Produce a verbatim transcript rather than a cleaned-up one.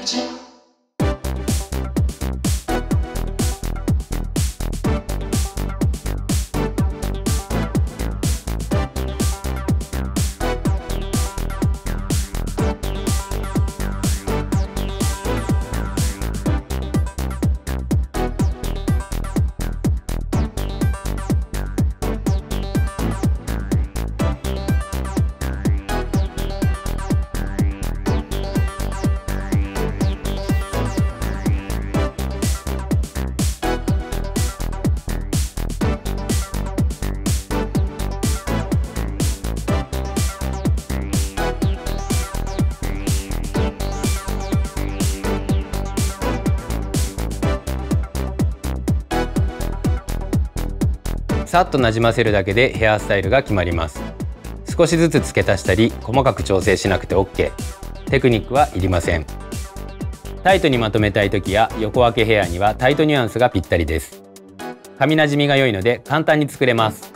さっとなじませるだけでヘアスタイルが決まります。少しずつ付け足したり細かく調整しなくて オーケー。 テクニックはいりません。タイトにまとめたい時や横分けヘアにはタイトニュアンスがぴったりです。髪なじみが良いので簡単に作れます。